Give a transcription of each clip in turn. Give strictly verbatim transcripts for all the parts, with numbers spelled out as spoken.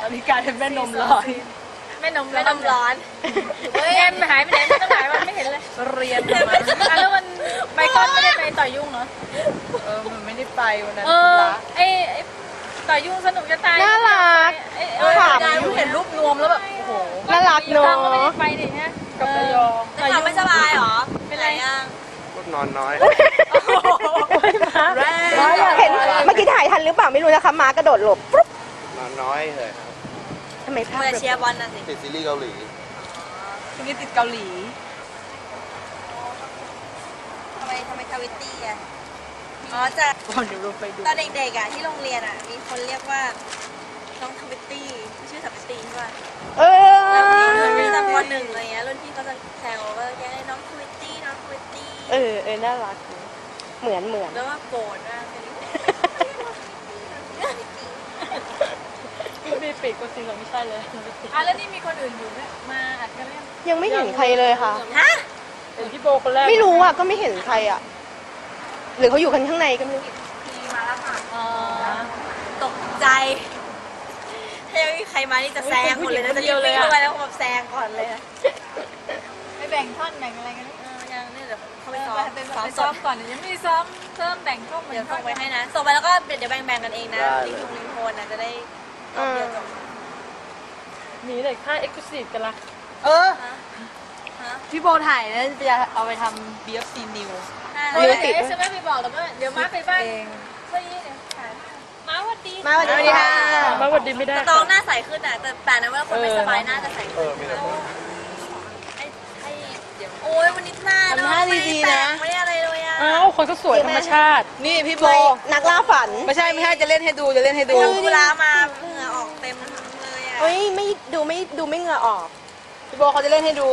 มีการเป็นแม่นมร้อนแม่นมแม่นมร้อนเฮ้ยมันหายไปไหนไม่ต้องหายวันไม่เห็นเลยเรียนมาแล้วมันไมค์ก้อนไม่ได้ไปต่อยยุ่งเหรอเออมันไม่ได้ไปวันนั้นเออไอต่อยยุ่งสนุกจะตายน่ารักขำเห็นรูปนวมแล้วแบบโอ้โหน่ารักเนาะก็ไม่ได้ไปดิฮะกับระยองต่อยยุ่งไม่สบายหรอเป็นไรอ่ะก็นอนน้อยเห็นเมื่อกี้ถ่ายทันหรือเปล่าไม่รู้นะคะมากระโดดหลบปุ๊บนอนน้อยเลยครับทำไมภาพเชียร์บอลน่ะสิติดซีรีส์เกาหลีซีรีส์ติดเกาหลีทำไมทำไมทวิตตี้อ่ะอ๋อจะตอนเด็กๆอ่ะที่โรงเรียนอ่ะมีคนเรียกว่าน้องทวิตตี้ชื่อทวิตตี้ใช่ป่ะเออมีตำบลหนึ่งอะไรเงี้ยรุ่นพี่เขาจะแซวว่าแกน้องทวิตตี้น้องทวิตตี้เออเออน่ารักเหมือนเหมือนแล้วว่าโกรธมากมีปีกกว่าสิ่งเราไม่ใช่เลยอ่ะแล้วนี่มีคนอื่นอยู่ไหมมาอัดกันเล่นยังไม่เห็นใครเลยค่ะฮะเห็นพี่โบคนแรกไม่รู้อ่ะก็ไม่เห็นใครอ่ะหรือเขาอยู่กันข้างในก็ไม่รู้มาแล้วค่ะตกใจถ้ายังมีใครมานี่จะแซงหมดเลยนะจะเลี้ยวเลยเข้าไปแล้วแบบแซงก่อนเลยไม่แบ่งท่อนแบ่งอะไรกันนะยังนี่เดี๋ยวเขาไปซ้อมไปซ้อมก่อนเดี๋ยวยังไม่ซ้อมเพิ่มแบ่งท่อนเดี๋ยวส่งไปให้นะส่งไปแล้วก็เดี๋ยวแบ่งๆกันเองนะลิงก์ลิงก์โทนนะจะได้มีเลยค่าเอ็กซ์คลูซีฟกันละเออพี่โบถ่ายแล้วจะเอาไปทำ บี เอฟ ซี New เดี๋ยวติดใช่ไหมไปบอกแล้วก็เดี๋ยวมาไปบ้านเฮ้ยเนี่ยมาวัดดีมาวัดดีค่ะมาวัดดีไม่ได้ตองหน้าใสขึ้นอ่ะแต่แต่นั้นว่าคนไม่สบายหน้าจะใสขึ้นโอ้ยวันนี้หน้าเนาะไม่แตกไม่อะไรเลยอ่ะอ้าวคนก็สวยธรรมชาตินี่พี่โบนักล่าฝันไม่ใช่ไม่ใช่จะเล่นให้ดูจะเล่นให้ดูเวลามาเหงื่อออกเต็มเลยอ่ะเฮ้ยไม่ดูไม่ดูไม่เหงื่อออกพี่โบเขาจะเล่นให้ดู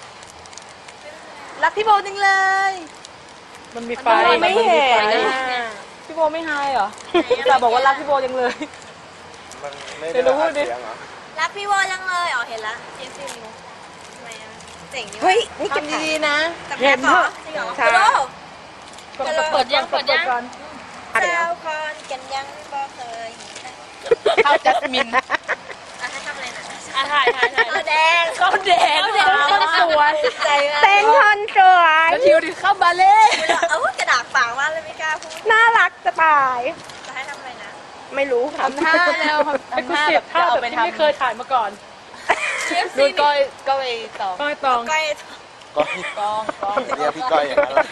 รักพี่โบจริงเลยมันมีไฟไม่เห็นพี่โบไม่ไฮเหรอแต่บอกว่ารักพี่โบจังเลยมันไม่ได้รู้ดิรักพี่โบจังเลยอ๋อเห็นละเอ็นซีนิวทำไมอ่ะเจ๋งเฮ้ยนี่กินดีๆนะเห็นเหรอจริงเหรอใช่เปิดยังเปิดยังแซวคอนกันยังบ่เคยเข้าจัสมินอ่ะให้ทำอะไรนะอ่ะถ่ายถ่ายถ่ายเขาแดงเขาแดงเขาสวยเต้นคอนสวยแล้วทิวดิเข้าบาเล่เอากระดาษปากว่าเลยไม่กล้าพูดน่ารักจะตายจะให้ทำอะไรนะไม่รู้ทำท่าแล้วทำท่าแบบท่าแบบที่ไม่เคยถ่ายมาก่อนดูก้อยก้อยตองก้อยตองก้อยก้อยตองตองเรียกพี่ก้อยอย่างนั้น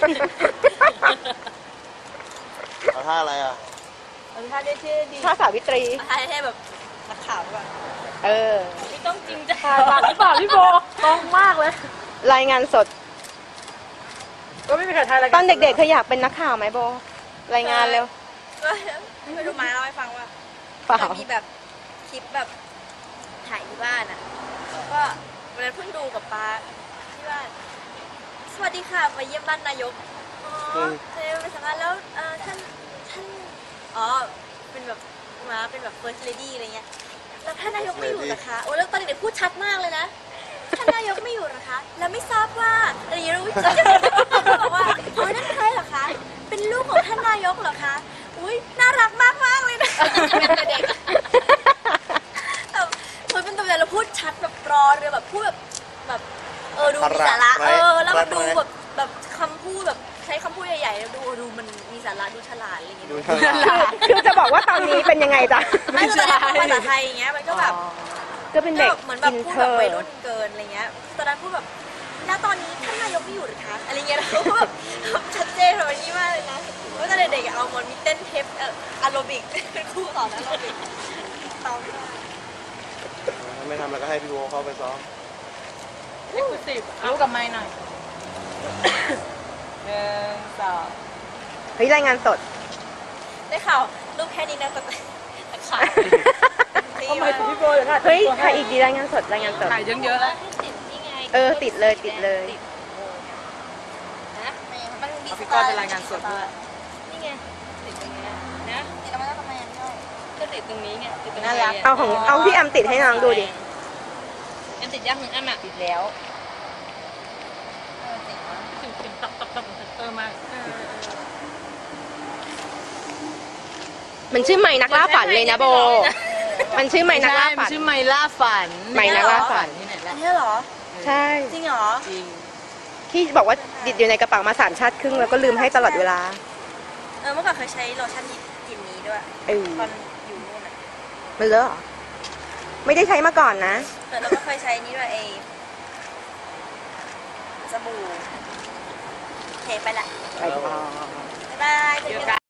เอาท่าอะไรอ่ะเอาท่าเท่ๆดีท่าสาวิตรีท่าเท่แบบนักข่าวแบบเออนี่ต้องจริงจังหรือเปล่าพี่โบตองมากเลยรายงานสดก็ไม่มีใครถ่ายรายงานตอนเด็กๆเคยอยากเป็นนักข่าวไหมโบรายงานเร็วไม่รู้มาเล่าให้ฟังว่ามีแบบคลิปแบบถ่ายที่บ้านอ่ะก็วันนั้นเพิ่งดูกับป้าที่บ้านสวัสดีค่ะไปเยี่ยมบ้านนายกอ๋อเคยไปสัมภาษณ์แล้วท่านท่านอ๋อเป็นแบบมาเป็นแบบ first lady อะไรเงี้ยแล้วท่านนายกไม่อยู่นะคะโอ้แล้วตอนเด็กๆพูดชัดมากเลยนะท่านนายกไม่อยู่นะคะแล้วไม่ทราบว่าอะไรอย่างเงี้ยรู้จะบอกว่าอ๋อนั่นใครเหรอคะเป็นลูกของท่านนายกเหรอคะอุ้ยน่ารักมากมากเลยนะเป็นเด็กคนเป็นตัวใหญ่เราพูดชัดแบบรอเลยแบบพูดแบบแบบเออดูมีสาระเออแล้วดูแบบแบบคำพูดแบบใช้คำพูดใหญ่ๆดูดูมันมีสาระดูฉลาดอะไรอย่างเงี้ยคือจะบอกว่าตอนนี้เป็นยังไงจ๊ะไม่ใช่ภาษาไทยอย่างเงี้ยมันก็แบบก็เป็นเด็กเหมือนแบบพูดแบบวัยรุ่นเกินอะไรเงี้ยตอนนั้นพูดแบบณตอนนี้ท่านนายกไม่อยู่หรือคะอะไรเงี้ยเขาแบบชัดเจนแบบนี้มากเลยนะว่าตอนเด็กๆเอาหมดมีเต้นเทปอารบิกเป็นครูสอนอารบิกซ้อมไม่ทำแล้วก็ให้พี่โบเข้าไปซ้อมเอ็กซ์คลูซีฟรู้กับไม้หน่อยหนึ่งสองเฮ้ยรายงานสดได้ข่าวรูปแค่นี้นะแต่ข่าวทำไมถึงพี่โบเลยค่ะเฮ้ยถ่ายอีกดีรายงานสดรายงานสดถ่ายเยอะๆแล้วเออติดเลยติดเลยนะมันมีพี่ก้อยเป็นรายงานสดด้วยนี่ไงติดตรงนี้นะติดแล้วมันทำไมก็ติดตรงนี้ไงติดตรงนี้เอาของเอาพี่แอมติดให้น้องดูดิแอมติดยังหนึ่งแอมอ่ะติดแล้วถึงถึงตับตับตับเออมามันชื่อใหม่นักล่าฝันเลยนะโบมันชื่อไม้นักล่าฝันชื่อไมล่าฝันไมนักล่าฝันที่ไหนอัล่ะนนี้เหรอใช่จริงเหรอจริงที่บอกว่าติดอยู่ในกระเป๋ามาสามชาติครึ่งแล้วก็ลืมให้ตลอดเวลาเออเมื่อก่อนเคยใช้โลชั่นกลิ่นนี้ด้วยเออตอนอยู่นู่นอ่ะมันเลอะเหรอไม่ได้ใช้มาก่อนนะแต่เราก็เคยใช้นี้ด้วยเอสบู่โอเคไปละไปต่อบ๊ายบายเจอกัน